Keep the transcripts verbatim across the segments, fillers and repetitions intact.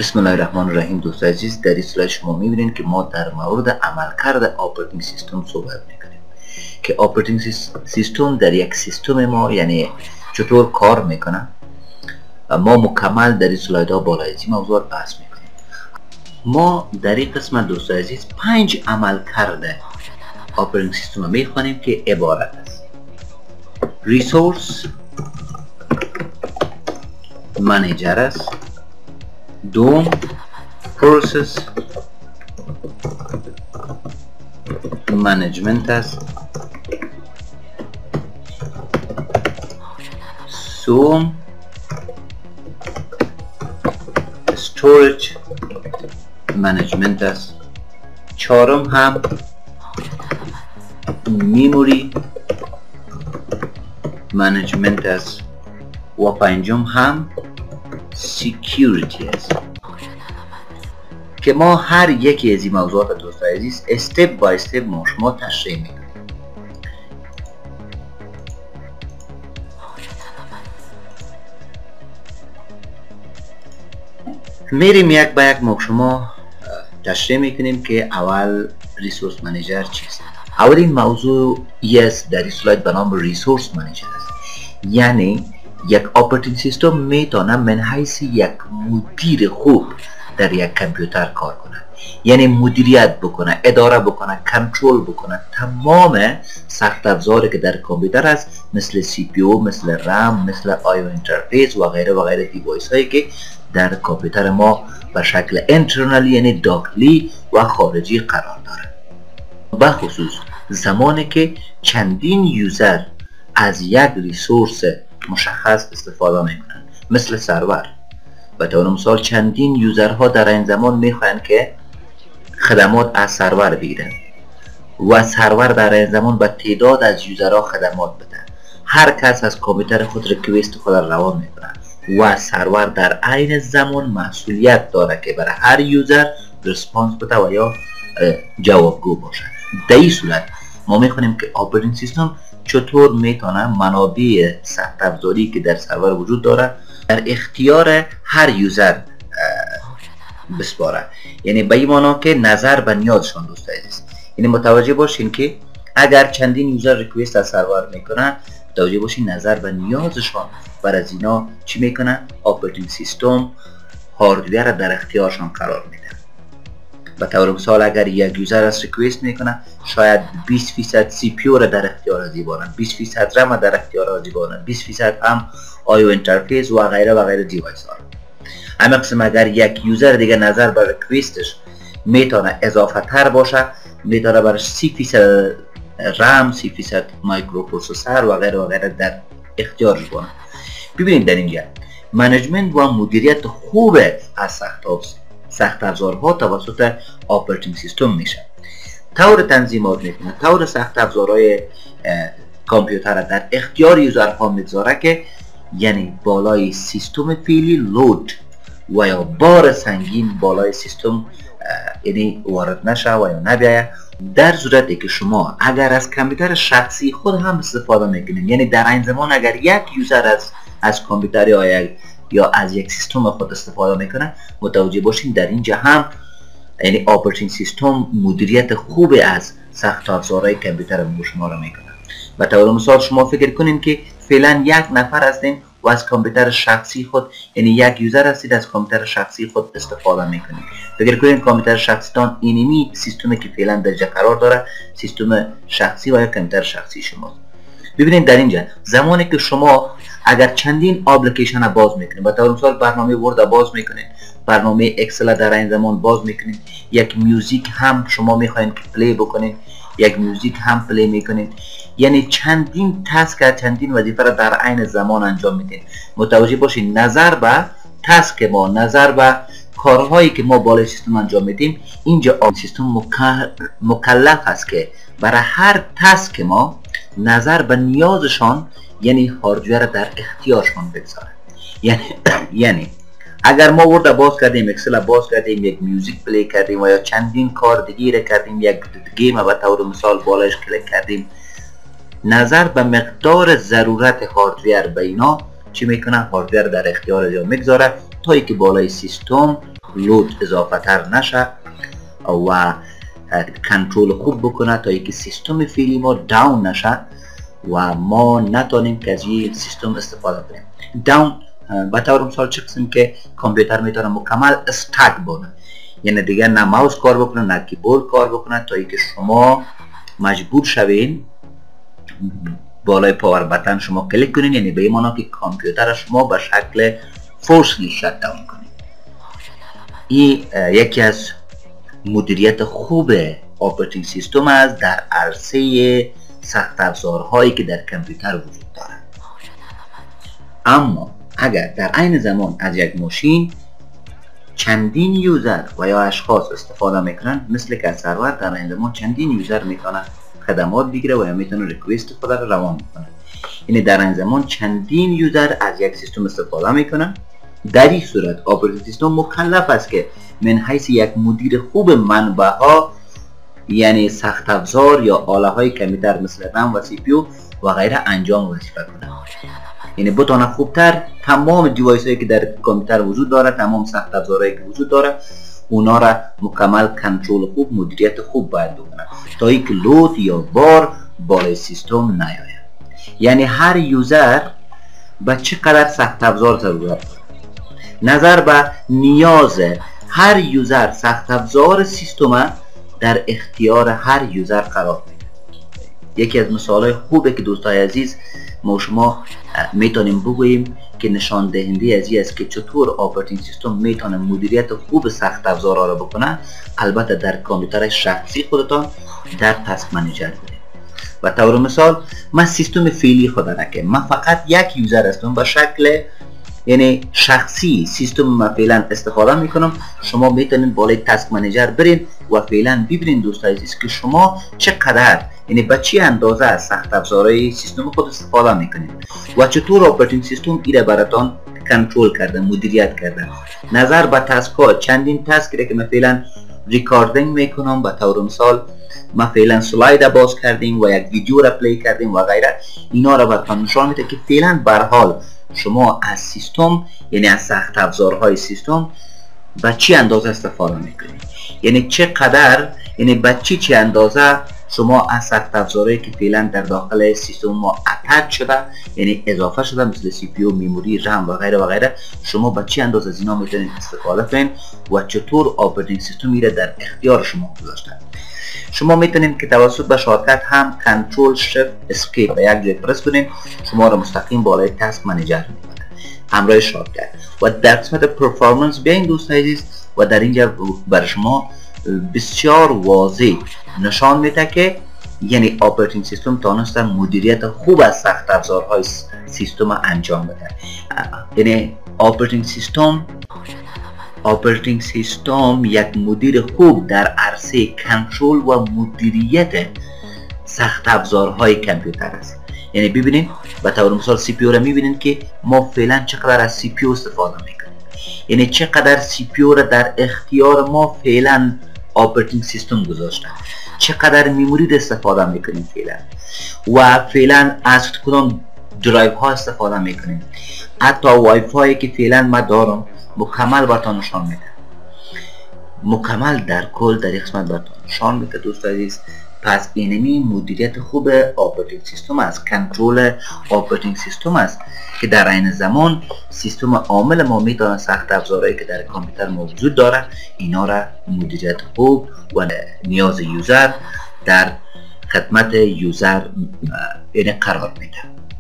بسم الله الرحمن الرحیم. دوستان عزیز، در این سلاید شما میبینید که ما در مورد عملکرد آپراتینگ سیستم صحبت میکنیم که آپراتینگ سیستم در یک سیستم ما یعنی چطور کار میکنه. ما مکمل در این سلاید ها بالای این موضوع بحث میکنیم. ما در این قسمت دوستان عزیز پنج عملکرد آپراتینگ سیستم میخوانیم که عبارت است: ریسورس منیجر است، دوم پروسس منیجمنت است، سوم استوریج منیجمنت است، چهارم هم میموری منیجمنت است و پنجم هم سیکیوریتی است که ما هر یکی از این موضوعات دوستان عزیز استپ بای استپ ما شما تشریح میکنیم. میریم یک به یک ما شما تشریح میکنیم که اول ریسورس منیجر چیست. اولین موضوع است در این سلاید به نام ریسورس منیجر است. یعنی یک آپراتینگ سیستم میتونه من حیث یک مدیر خوب در یک کامپیوتر کار کنه، یعنی مدیریت بکنه، اداره بکنه، کنترل بکنه تمام سخت افزاری که در کامپیوتر است، مثل سی پی یو، مثل رم، مثل آیو اینترفیس و غیره و غیره دیوایس هایی که در کامپیوتر ما به شکل انترنالی یعنی داخلی و خارجی قرار داره. به خصوص زمانی که چندین یوزر از یک ریسورس مشخص استفاده میکنن، مثل سرور. به طور مثال چندین یوزرها در این زمان میخواین که خدمات از سرور بگیرن و سرور در این زمان به تعداد از یوزرها خدمات بده. هر کس از کامپیوتر خود ریکوست خود را روان میکنه و سرور در عین زمان مسئولیت داره که برای هر یوزر رسپانس بده و یا جوابگو باشه. در این صورت ما میخوانیم که آپراتینگ سیستم چطور میتونه منابع سخت افزاری که در سرور وجود داره در اختیار هر یوزر بسپاره. یعنی به این معنا که نظر به نیازشان دوست عزیز، یعنی متوجه باشین که اگر چندین یوزر ریکوست از سرور میکنه، متوجه باشین نظر به نیازشان بر از اینا چی میکنه؟ آپراتینگ سیستم هاردویر در اختیارشان قرار میده. به طور مثال اگر یک یوزر از ریکوست میکنه، شاید بیست فیصد سی پی یو را در اختیار از ایبارن، بیست فیصد رم در اختیار از ایبارن، بیست فیصد هم آیو اینترفیس و غیره و غیره دیوایس ها. اما قسم اگر یک یوزر دیگه نظر بر ریکوستش میتونه اضافه تر باشه، میتونه برای سی فیصد رم، سی فیصد مایکرو پروسسور و غیره و غیره در اختیارش کنه. ببینید در اینجا منیجمنت و مدیریت خوب از سخت سخت افزارها توسط آپراتینگ سیستم میشه. طور تنظیمات میکنه، طور سخت افزارهای کامپیوتر در اختیار یوزرها میگذاره که یعنی بالای سیستم فعلی لود و یا بار سنگین بالای سیستم یعنی وارد نشه و یا نبیایه. در صورتی که شما اگر از کامپیوتر شخصی خود هم استفاده میکنید، یعنی در این زمان اگر یک یوزر از از کامپیوتر یا یک یا از یک سیستم خود استفاده میکنه، متوجه باشین در اینجا هم یعنی آپراتینگ سیستم مدیریت خوب از سخت افزارهای کامپیوتر شما را میکنه. به طور مثال شما فکر کنین که فعلا یک نفر هستین و از کامپیوتر شخصی خود یعنی یک یوزر هستید از کامپیوتر شخصی خود استفاده میکنید. فکر کنین کامپیوتر شخصیتان اینمی سیستمی که فعلا در جا قرار داره سیستم شخصی و یا کامپیوتر شخصی شما. ببینید در اینجا زمانی که شما اگر چندین اپلیکیشن باز میکنید، به طور مثال برنامه ورد باز میکنید، برنامه اکسل در این زمان باز میکنید، یک میوزیک هم شما میخواین که پلی بکنید، یک میوزیک هم پلی میکنید، یعنی چندین تاسک چندین وظیفه را در عین زمان انجام میدین. متوجه باشید نظر به تاسک ما، نظر به کارهایی که ما بالای سیستم انجام میدیم، اینجا سیستم مکلف است که برای هر تاسک ما نظر به نیازشان یعنی هاردویر در اختیارشان بگذاره. یعنی یعنی اگر ما ورد باز کردیم، اکسل باز کردیم، یک میوزیک پلی کردیم و یا چندین کار دیگه کردیم، یک گیم به طور مثال بالایش کلیک کردیم، نظر به مقدار ضرورت هاردویر به اینا چی میکنه؟ هاردویر در اختیار یا میگذاره تا ای که بالای سیستم لود اضافه تر نشه و کنترل خوب بکنه تا اینکه سیستم فعلی ما داون نشه و ما نتونیم که از این سیستم استفاده کنیم. داون به طور مثال چه قسم که کامپیوتر میتونه مکمل استک بونه، یعنی دیگه نه ماوس کار بکنه نه کیبورد کار بکنه تا اینکه شما مجبور شوین بالای پاور بتن شما کلیک کنین، یعنی به این معنی که کامپیوتر شما به شکل فورسلی شت داون کنین. این یکی از مدیریت خوب اپراتینگ سیستم است در عرصه سخت افزارهایی که در کامپیوتر وجود دارد. اما اگر در عین زمان از یک ماشین چندین یوزر و یا اشخاص استفاده میکنن، مثل که سرور در عین زمان چندین یوزر میتونه خدمات بگیره و یا میتونه ریکوست خود را روان میکنه، یعنی در این زمان چندین یوزر از یک سیستم استفاده میکنن. در این صورت اپراتینگ سیستم مکلف است که من حیث یک مدیر خوب منبع ها، یعنی سخت افزار یا آله های کامپیوتر مثل رم و سی پی یو و غیره انجام وظیفه کنه، یعنی بتونه خوبتر تمام دیوایس هایی که در کامپیوتر وجود داره، تمام سخت افزارهایی که وجود داره، اونا را مکمل کنترل خوب، مدیریت خوب باید بکنه تا اینکه لود یا بار بالای سیستم نیاید. یعنی هر یوزر به چقدر سخت افزار ضرورت داره، نظر به نیاز هر یوزر سخت افزار سیستم در اختیار هر یوزر قرار میده. یکی از مثالهای خوبه که دوستای عزیز ما شما میتونیم بگوییم که نشان دهنده از این است که چطور اپراتینگ سیستم میتونه مدیریت خوب سخت افزارها را بکنه، البته در کامپیوتر شخصی خودتان در تاسک منیجر بدید. و طور مثال من سیستم فعلی خود را که من فقط یک یوزر هستم به شکل یعنی شخصی سیستم ما فعلا استفاده میکنم، شما میتونید بالای تاسک منیجر برین و فعلا ببینید دوستای عزیز که شما چقدر یعنی به چه اندازه از سخت افزارهای سیستم خود استفاده میکنید و چطور اپراتینگ سیستم ایره براتون کنترل کرده، مدیریت کرده. نظر به تاسک ها چندین تاسک که من فعلا ریکاردینگ میکنم، به طور مثال ما فعلا سلاید باز کردیم و یک ویدیو را پلی کردیم و غیره، اینا را براتون نشان میده که فعلا به هر حال شما از سیستم یعنی از سخت افزارهای سیستم به چی اندازه استفاده میکنید، یعنی چقدر یعنی به چی چی اندازه شما از سخت افزارهایی که فعلا در داخل سیستم ما اتچ شده یعنی اضافه شده مثل سی پی یو، مموری، رم و غیره و غیره، شما به چی اندازه از اینا میتونید استفاده کنید و چطور اپراتینگ سیستم میره در اختیار شما گذاشته. شما میتونید که توسط به شارکت هم کنترل شیفت اسکیپ به یک جای پرس کنید، شما را مستقیم بالای تاسک منیجر میبره همراه شارکت. و در قسمت پرفورمنس بیاین دوستان عزیز و در اینجا بر شما بسیار واضح نشان میده که یعنی اپراتینگ سیستم تانسته مدیریت خوب از سخت افزارهای سیستم انجام بده. یعنی اپراتینگ سیستم اپراتینگ سیستم یک مدیر خوب در عرصه کنترل و مدیریت سخت افزارهای کامپیوتر است. یعنی ببینید به طور مثال سی پی یو را میبینید که ما فعلا چقدر از سی پی یو استفاده میکنیم، یعنی چقدر سی پی یو را در اختیار ما فعلا اپراتینگ سیستم گذاشته، چقدر مموری استفاده میکنیم فعلا و فعلا از کدام درایو ها استفاده میکنیم، حتی وای فای که فعلا ما دارم مکمل براتون نشان میده، مکمل در کل در قسمت براتون نشان میده دوست عزیز. پس اینمی مدیریت خوب اپراتینگ سیستم است، کنترل اپراتینگ سیستم است که در عین زمان سیستم عامل ما میتونه سخت افزارهایی که در کامپیوتر موجود داره اینا را مدیریت خوب و نیاز یوزر در خدمت یوزر یعنی قرار میده.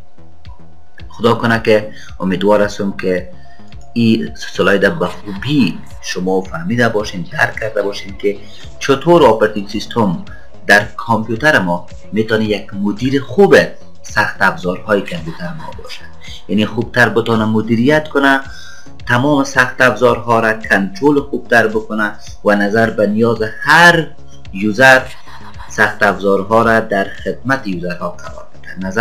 خدا کنه که امیدوار هستم که این سلاید به خوبی شما فهمیده باشین، درک کرده باشین که چطور اپراتینگ سیستم در کامپیوتر ما میتونه یک مدیر خوب سخت افزارهای کامپیوتر ما باشه، یعنی خوبتر بتونه مدیریت کنه، تمام سخت افزارها را کنترل خوبتر بکنه و نظر به نیاز هر یوزر سخت افزارها را در خدمت یوزرها قرار بده. نظر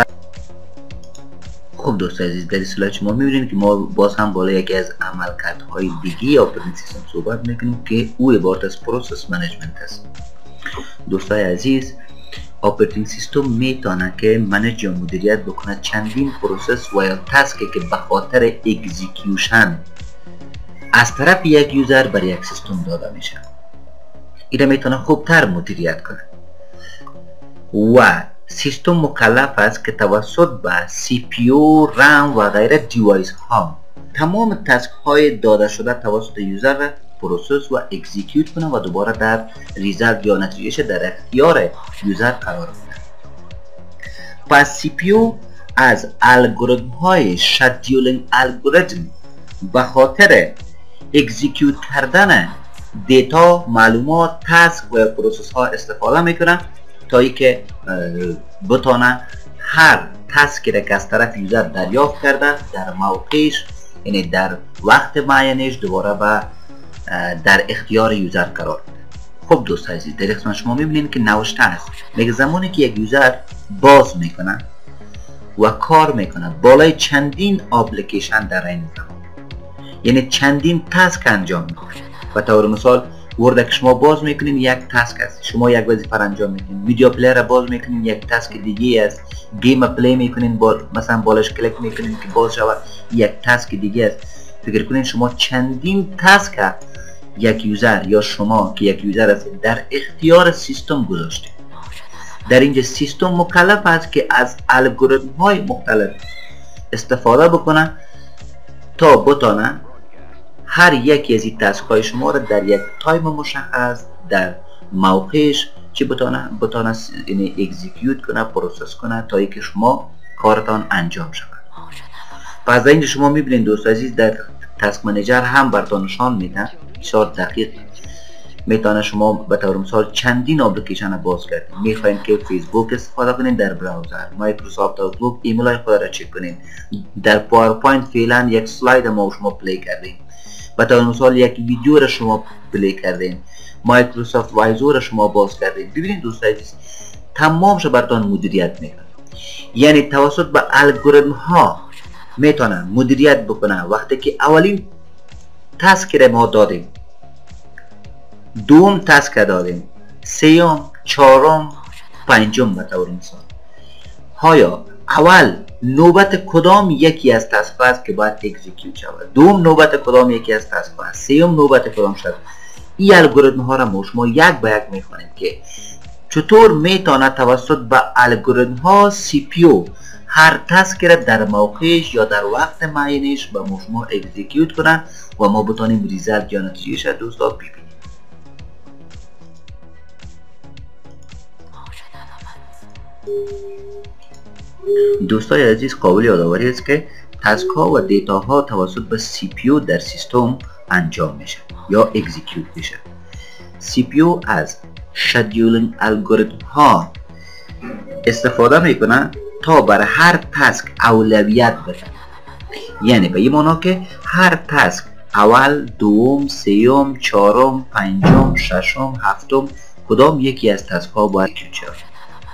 خوب دوست عزیز، در سلاید شما میبینید که ما باز هم بالا یکی از عملکردهای دیگه اپراتینگ سیستم صحبت میکنیم که او عبارت از پروسس منیجمنت است. دوستای عزیز، اپراتینگ سیستم میتونه که منیج یا مدیریت بکنه چندین پروسس و یا تاسکی که به خاطر اگزیکیوشن از طرف یک یوزر بر یک سیستم داده میشه. اینا میتونه خوبتر مدیریت کنه و سیستم مکلف است که توسط به سی پی یو، رم و غیره دیوایس ها تمام تاسک های داده شده توسط یوزر را پروسس و اکزیکیوت کنه و دوباره در ریزالت یا نتیجهش در اختیار یوزر قرار بده. پس سی پی یو از الگوریتم های شدیولینگ الگوریتم به خاطر اکزیکیوت کردن دیتا، معلومات، تاسک و پروسس ها استفاده میکنه تا ای که بتونه هر تاسکی را که از طرف یوزر دریافت کرده در موقعش، یعنی در وقت معینش دوباره به در اختیار یوزر قرار بده. خب دوست عزیز، در قسمت شما میبینید که نوشته است میگه زمانی که یک یوزر باز میکنه و کار میکنه بالای چندین اپلیکیشن در این زمان، یعنی چندین تاسک انجام میکنه. به طور مثال ورد که شما باز میکنین یک تاسک است، شما یک وظیفه را انجام میکنین. ویدیو پلیر را باز میکنین یک تاسک دیگه است. گیم پلی میکنین با مثلا بالاش کلیک میکنین که باز شود یک تاسک دیگه است. فکر کنین شما چندین تاسک یک یوزر یا شما که یک یوزر هستید در اختیار سیستم گذاشتید. در اینجا سیستم مکلف است که از الگوریتم های مختلف استفاده بکنه تا بتونه هر یکی از این تاسک های شما را در یک تایم مشخص در موقعش چی بتونه بتونه یعنی اکزیکیوت کنه، پروسس کنه تا اینکه شما کارتان انجام شود. پس اینجا شما میبینید دوست عزیز در تاسک منیجر هم براتون نشان میده بسیار دقیق میتونه شما به طور مثال چندین اپلیکیشن باز کنید. میخواین که فیسبوک استفاده کنین در براوزر، مایکروسافت آوتلوک ایمیل خود را چک کنین، در پاورپوینت فعلا یک سلاید ما شما پلی کردین، به طور مثال یک ویدیو را شما پلی کردین، مایکروسافت وایزور را شما باز کردین. ببینید دوست عزیز تمامش براتون مدیریت میکنه، یعنی توسط به الگوریتم ها میتونه مدیریت بکنه. وقتی که اولین تاسک را ما دادیم، دوم تاسک دادیم، سیوم، چهارم، پنجم به طور مثال، آیا اول نوبت کدام یکی از تاسک است که باید اکزیکیوت شود، دوم نوبت کدام یکی از تاسک است، سیوم نوبت کدام شد. این الگوریتم ها را ما شما یک به یک میخوانیم که چطور میتونه توسط به الگوریتم ها سی پی یو هر تاسک را در موقعش یا در وقت معینش به ما شما اکزیکیوت کنن و ما بتونیم ریزالت یا نتیجهش را دوستا ببینیم. دوستای عزیز قابل یادآوری است که تاسک ها و دیتا ها توسط به سی پی یو در سیستم انجام میشه یا اکزیکیوت میشه. سی پی یو از شدیولینگ الگوریتم ها استفاده میکنه تا بر هر تاسک اولویت بده، یعنی به این معنی که هر تاسک اول، دوم، سیوم، چهارم، پنجم، ششم، هفتم کدام یکی از تاسک ها باید اکزیکیوت شود.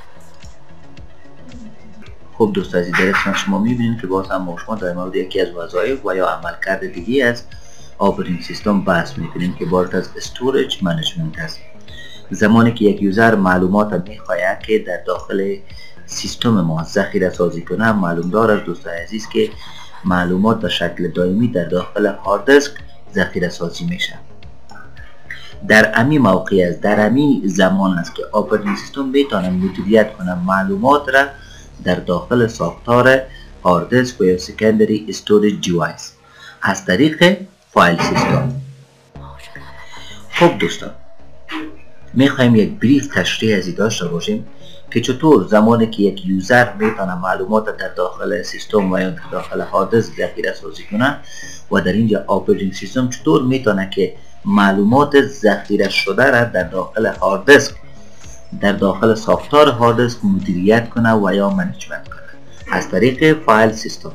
خب دوست عزیز در قسمت شما میبینید که باز هم ما شما در مورد یکی از وظایف و یا عملکرد دیگه از آپراتینگ سیستم بحث میکنیم که عبارت از استوریج منیجمنت است. زمانی که یک یوزر معلومات میخواهد که در داخل سیستم ما ذخیره سازی کنه، معلوم دار از دوستان عزیز که معلومات به شکل دائمی در داخل هارد دیسک ذخیره سازی میشه. در امی موقع است، در امی زمان است که آپراتینگ سیستم میتونه مدیریت کنه معلومات را در داخل ساختار هارد دیسک و یا سکندری استوریج دیوایس از طریق فایل سیستم. خب دوستان میخوایم یک بریف تشریح از این داشته باشیم که چطور زمانی که یک یوزر میتونه معلومات در داخل سیستم و یا در داخل هارد دیسک ذخیره سازی کنه و در اینجا آپراتینگ سیستم چطور میتونه که معلومات ذخیره شده را در داخل هارد دیسک در داخل ساختار هارد دیسک مدیریت کنه و یا منیجمنت کنه از طریق فایل سیستم.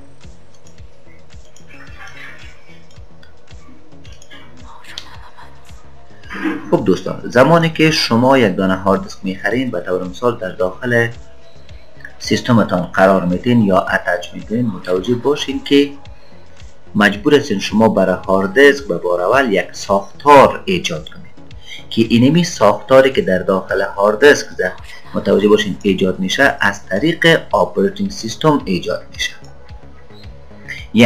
خب دوستان زمانی که شما یک دانه هارد دیسک میخرین، به طور مثال در داخل سیستمتان قرار میدین یا اتچ میکنین، متوجه باشین که مجبور هستین شما برای هارد دیسک به بار اول یک ساختار ایجاد کنید که اینمی ساختاری که در داخل هارد دیسک متوجه باشین ایجاد میشه از طریق آپراتینگ سیستم ایجاد میشه. یعنی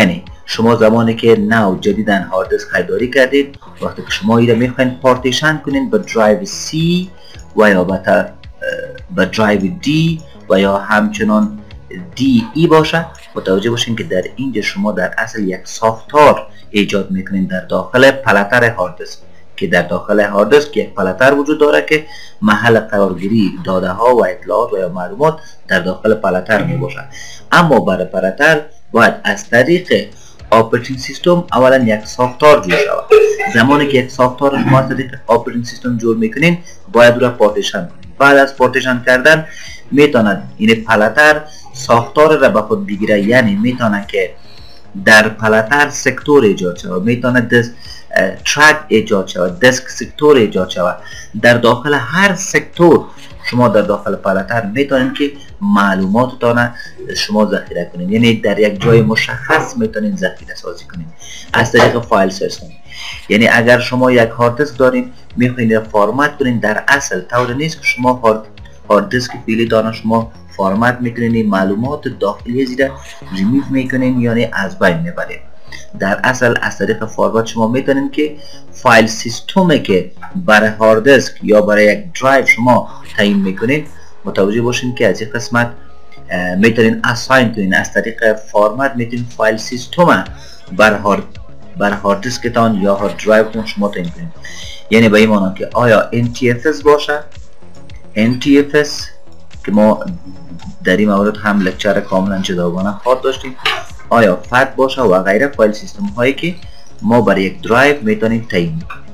شما زمانی که نو جدیدن هارد دیسک خریداری کردید، وقتی که شما این را میخواین پارتیشن کنین به درایو C و یا به درایو D و یا همچنان دی ای باشه، متوجه باشین که در اینجا شما در اصل یک ساختار ایجاد میکنین در داخل پلتر هارد دیسک، که در داخل هارد دیسک یک پلتر وجود داره که محل قرارگیری داده ها و اطلاعات و یا معلومات در داخل پلتر می باشه. اما برای پلتر باید از طریق اپراتینگ سیستم اولا یک ساختار جور شود. زمانی که یک ساختار شما از طریق اپراتینگ سیستم جور میکنین، باید او را پارتیشن کنین. بعد از پارتیشن کردن میتواند این پلتر ساختار را به خود بگیره، یعنی میتونه که در پلتر سکتور ایجاد شود، میتونه دس ترک ایجاد شود، دسک سکتور ایجاد شود. در داخل هر سکتور شما در داخل پلتر میتونید که معلوماتتان شما ذخیره کنید، یعنی در یک جای مشخص میتونید ذخیره سازی کنید از طریق فایل سیستم. یعنی اگر شما یک هارد دیسک دارین میخواین فرمت کنین، در اصل طور نیست که شما هارد هارد دیسک فعلی دارن شما فرمت میکنین، معلومات داخلی زیرا ریموو میکنین یعنی از بین میبرین. در اصل از طریق فرمت شما میتونین که فایل سیستمی که برای هارد دیسک یا برای یک درایو شما تعیین میکنین، متوجه باشین که از این قسمت میتونین اساین کنین. از طریق فرمت میتونین فایل سیستم بر هارد بر هارد دیسکتان یا هارد درایوتون شما تعیین کنین. یعنی به این معنی که آیا ان تی اف اس باشه، ان تی اف اس که ما در این مورد هم لکچر کاملا جداگانه خواهد داشتیم، آیا فت باشه و غیره فایل سیستم هایی که ما برای یک درایو میتونیم تعیین کنیم.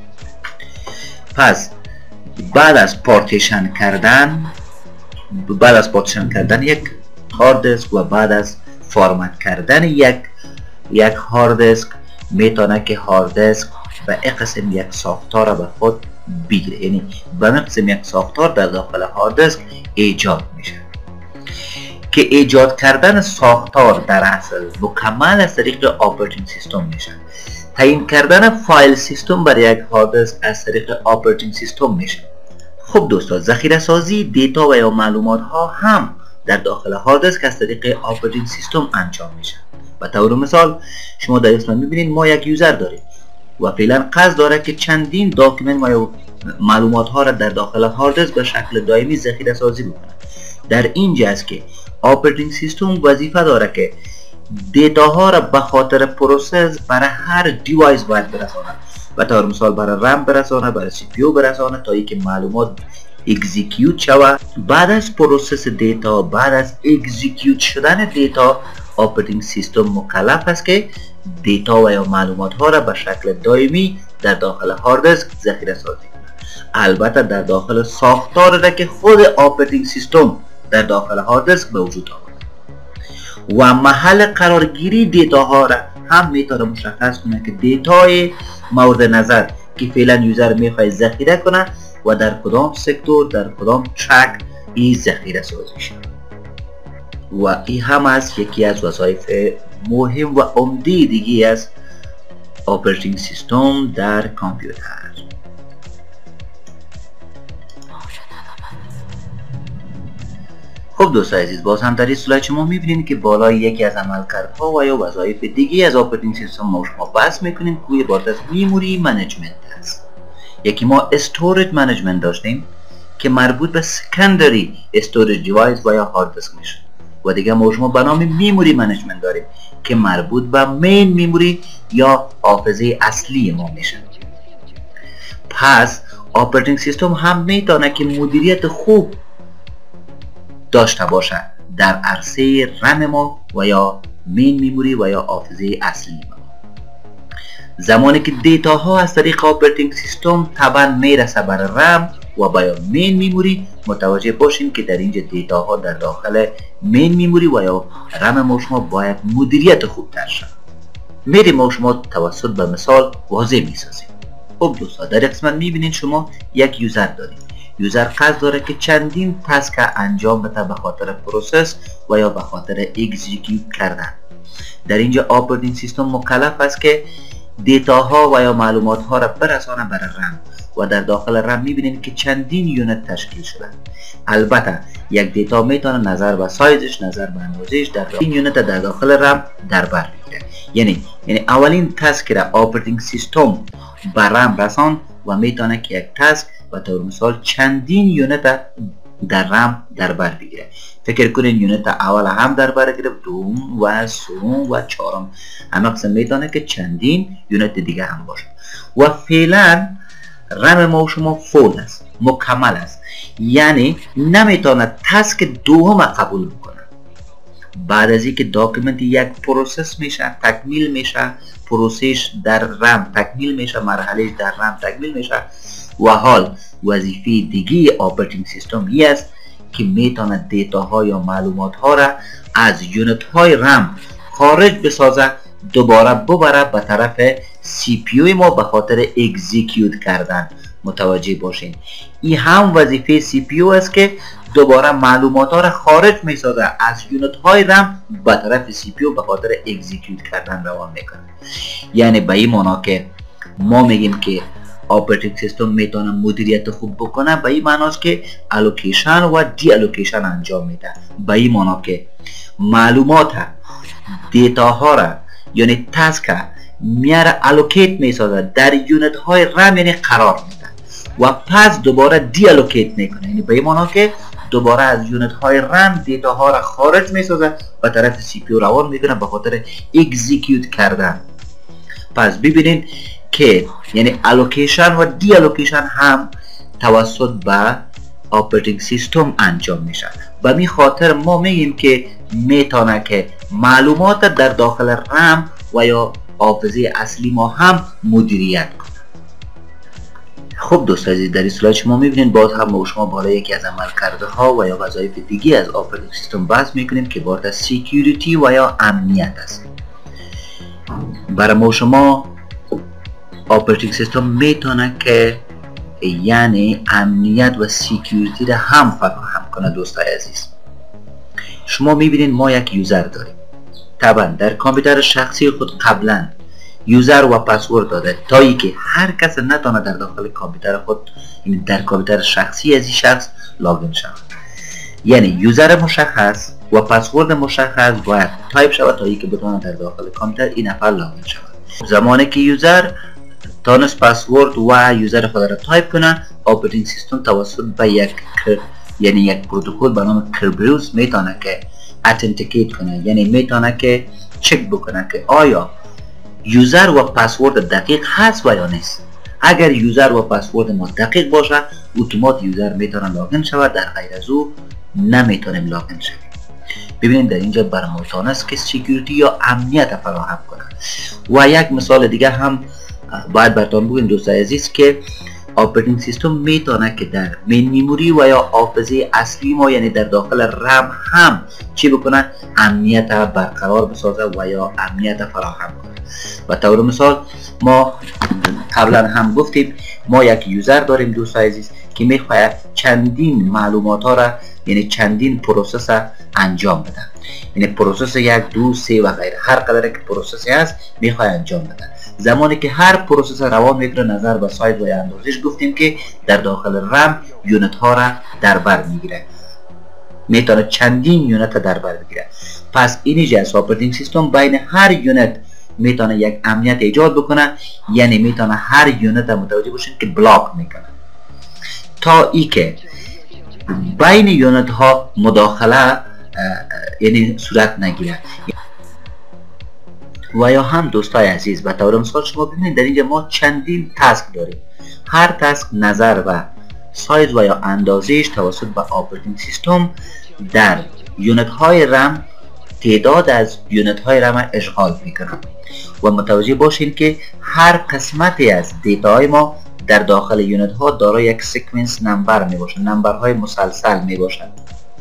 پس بعد از پارتیشن کردن بعد از پارتیشن کردن یک هارد دیسک و بعد از فرمت کردن یک یک هارد دیسک، میتونه که هارد دیسک به این قسم یک ساختار به خود بگیره، یعنی به این قسم یک ساختار در داخل هارد دیسک ایجاد میشه. که ایجاد کردن ساختار در اصل مکمل از طریق اپراتینگ سیستم میشه. تعیین کردن فایل سیستم برای یک هارد دیسک از طریق اپراتینگ سیستم میشه. خب دوستان، ذخیره سازی دیتا و یا معلومات ها هم در داخل هارد دیسک از طریق اپراتینگ سیستم انجام میشه. به طور مثال شما در اسم میبینید ما یک یوزر داریم و فعلا قصد داره که چندین داکیومنت و یا معلومات ها را در داخل هارد دیسک به شکل دائمی ذخیره سازی بکنه. در اینجا است که اپراتینگ سیستم وظیفه داره که دیتا ها را به خاطر پروسس برای هر دیوایس باید برسانه. به طور مثال برای رم برسانه، برای سی پی یو برسانه تا اینکه معلومات اکزیکیوت شود. بعد از پروسس دیتا، بعد از اکزیکیوت شدن دیتا، اپراتینگ سیستم مکلف است که دیتا و یا معلومات ها را به شکل دائمی در داخل هارد دیسک ذخیره سازی کنه. البته در داخل ساختار را که خود اپراتینگ سیستم در داخل هارد دیسک به وجود آورده و محل قرارگیری دیتا ها را هم میتونه مشخص کنه که دیتای مورد نظر که فعلا یوزر میخواد ذخیره کنه و در کدام سکتور، در کدام ترک این ذخیره سازی شده. و این هم از یکی از وظایف مهم و عمده دیگه از اپراتینگ سیستم در کامپیوتر. خب دوستان عزیز، باز هم در این سلاید شما میبینید که بالای یکی از عملکردها و یا وظایف دیگه از اپراتینگ سیستم ما شما بحث میکنیم که عبارت از میموری منیجمنت است. یکی ما استوریج منیجمنت داشتیم که مربوط به سکندری استوریج دیوایس و یا هارد دیسک میشه و دیگه ما شما به نام میموری منیجمنت داریم که مربوط به مین میموری یا حافظه اصلی ما میشه. پس اپراتینگ سیستم هم میتونه که مدیریت خوب داشته باشه در عرصه رم ما و یا مین میموری و یا حافظه اصلی ما. زمانی که دیتا ها از طریق اپراتینگ سیستم طبعا میرسه بر رم و با مین میموری، متوجه باشین که در اینجا دیتا ها در داخل مین میموری و یا رم ما شما باید مدیریت خوب تر شد. میریم ما شما توسط به مثال واضح میسازیم. خب دوستان، در قسمت میبینید شما یک یوزر دارید. یوزر قصد داره که چندین تسک انجام بده به خاطر پروسس و یا به خاطر اکزیکیوت کردن. در اینجا اپراتینگ سیستم مکلف است که دیتا ها و یا معلومات ها را برسانه بر رم و در داخل رم میبینید که چندین یونت تشکیل شده. البته یک دیتا میتونه نظر به سایزش، نظر به اندازهش در این یونت در داخل رم در بر بگیره. یعنی یعنی اولین تاسک را آپراتینگ سیستم به رم رساند و میتونه که یک تاسک به طور مثال چندین یونت در رم در بر بگیره. فکر کنین یونت اول هم در بر گرفت، دوم و سوم و چهارم، همه قسم میتونه که چندین یونت دیگه هم باشه. و فعلا رم ما شما فول است، مکمل است، یعنی نمیتونه تاسک دوم قبول کنه. بعد از اینکه داکیومنت یک پروسس میشه، تکمیل میشه، پروسش در رم تکمیل میشه، مرحله در رم تکمیل میشه و حال وظیفه دیگه آپراتینگ سیستم ای است که میتونه دیتا ها یا معلومات ها را از یونت های رم خارج بسازه، دوباره ببره به طرف سی پی یو ما به خاطر اکزیکیوت کردن. متوجه باشین این هم وظیفه سی پی یو است که دوباره معلومات ها را خارج می سازه از یونت های رم به طرف سی پی یو به خاطر اکزیکیوت کردن روان میکنه. یعنی به این معنا که ما میگیم که آپراتینگ سیستم میتونه مدیریت خوب بکنه، به این معناست که الوکیشن و دی الوکیشن انجام میده. به این معنا که معلومات دیتا ها را یعنی تاسک میاره الوکیت میسازه در یونت های رم، یعنی قرار میده و پس دوباره دی الوکیت میکنه. یعنی به این معنا که دوباره از یونت های رم دیتا ها را خارج میسازه به طرف سی پی یو روان میکنه به خاطر اکزیکیوت کردن. پس ببینین که یعنی الوکیشن و دی الوکیشن هم توسط به آپراتینگ سیستم انجام میشه. به می خاطر ما میگیم که میتونه که معلومات در داخل رم و یا حافظه اصلی ما هم مدیریت کنه. خب دوستان عزیز، در این سلاید شما میبینید باز هم ما شما بالای یکی از عملکرده ها و یا وظایف دیگه از آپراتینگ سیستم بحث میکنیم که بارد سکیوریتی و یا امنیت است. برای ما شما آپراتینگ سیستم میتونه که یعنی امنیت و سکیوریتی را هم فراهم کنه. دوستان عزیز، شما میبینید ما یک یوزر داریم. طبعا در کامپیوتر شخصی خود قبلا یوزر و پسورد داده تا ای که هر کس نتونه در داخل کامپیوتر خود، یعنی در کامپیوتر شخصی از این شخص لاگین شود. یعنی یوزر مشخص و پسورد مشخص باید تایپ شود تا ای که بتونه در داخل کامپیوتر این نفر لاگین شود. زمانی که یوزر تانست پسورد و یوزر خود را تایپ کنه، آپراتینگ سیستم توسط به یک یعنی یک پروتکل به نام کربریوس میتونه که اتنتیکیت کنه، یعنی میتونه که چک بکنه که آیا یوزر و پسورد دقیق هست و یا نیست. اگر یوزر و پسورد ما دقیق باشه، اتومات یوزر میتونه لاگین شود، در غیر از او نمیتونیم لاگین شویم. ببینید در اینجا برای تانست که سکیوریتی یا امنیت فراهم کنه. و یک مثال دیگه هم باید براتون بگم دوستان عزیز که آپراتینگ سیستم میتونه که در مین میموری و یا حافظه اصلی ما یعنی در داخل رم هم چی بکنه؟ امنیت برقرار بسازه و یا امنیت فراهم کنه. و طور مثال ما قبلا هم گفتیم ما یک یوزر داریم دوستان عزیز که میخواد چندین معلومات ها را یعنی چندین پروسس انجام بده، یعنی پروسس یک دو سه و غیره، هر قدر که پروسسی هست میخواد انجام بده. زمانی که هر پروسس روان میگیره نظر به سایز و اندازش گفتیم که در داخل رم یونت ها را در بر میگیره، میتونه چندین یونت در بر بگیره. پس اینی از آپراتینگ سیستم بین هر یونت میتونه یک امنیت ایجاد بکنه، یعنی میتونه هر یونت متوجه باشین که بلاک میکنه تا ای که بین یونت ها مداخله یعنی صورت نگیره. و یا هم دوستای عزیز به طور مثال شما ببینید در اینجا ما چندین تاسک داریم، هر تاسک نظر و سایز و یا اندازش توسط به آپراتینگ سیستم در یونت های رم تعداد از یونت های رم اشغال میکنه. و متوجه باشین که هر قسمتی از دیتا های ما در داخل یونت ها دارای یک سیکونس نمبر می باشد، نمبر های مسلسل می باشد.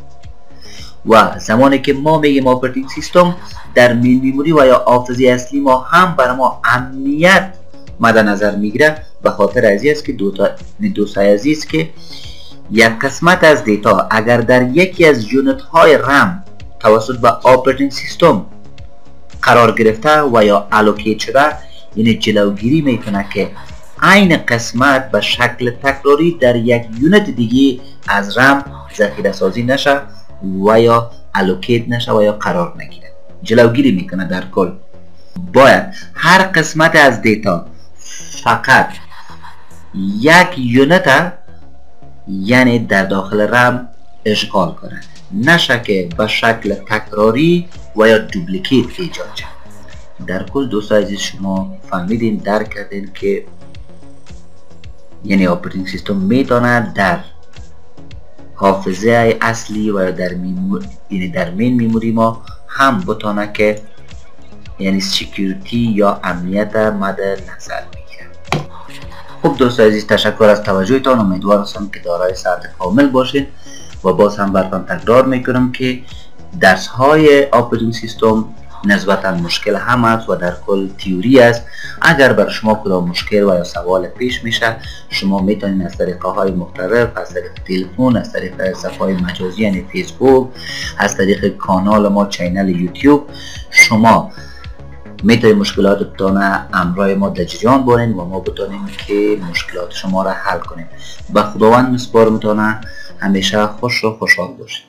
و زمانی که ما میگیم آپراتینگ سیستم در مین میموری و یا حافظه اصلی ما هم برای ما امنیت مد نظر میگیره، به خاطر از این است که دو تا دوستای عزیز که یک قسمت از دیتا اگر در یکی از یونت های رم توسط به آپراتینگ سیستم قرار گرفته و یا الوکیت شده، یعنی جلوگیری میکنه که این قسمت به شکل تکراری در یک یونت دیگه از رم ذخیره سازی نشه و یا الوکیت نشه و یا قرار نگیره، جلوگیری میکنه در کل. باید هر قسمت از دیتا فقط یک یونت یعنی در داخل رم اشغال کنه، نشه که به شکل تکراری و یا دوپلیکیت ایجاد شد. در کل دوستان عزیز شما فهمیدین، درک کردین که یعنی اپراتینگ سیستم میتونه در حافظه اصلی و در میموری یعنی در مین میموری ما هم بتونه که یعنی سکیوریتی یا امنیت مد نظر بگیره. خب دوستان عزیز تشکر از توجهتان، امیدوار هستم که دارای ساعت کامل باشین و باز هم براتون تکرار میکنم که درس های اپراتینگ سیستم نسبتا مشکل هم است و در کل تئوری است. اگر بر شما کدام مشکل و یا سوال پیش میشه شما میتونید از طریقه های مختلف، از طریق تلفن، از طریق صفحه های مجازی یعنی فیسبوک، از طریق کانال ما چینل یوتیوب شما میتونید مشکلاتتان همراه ما در جریان باشین و ما بتونیم که مشکلات شما را حل کنیم. به خداوند میسپارمتان، همیشه خوش و خوشحال باشید.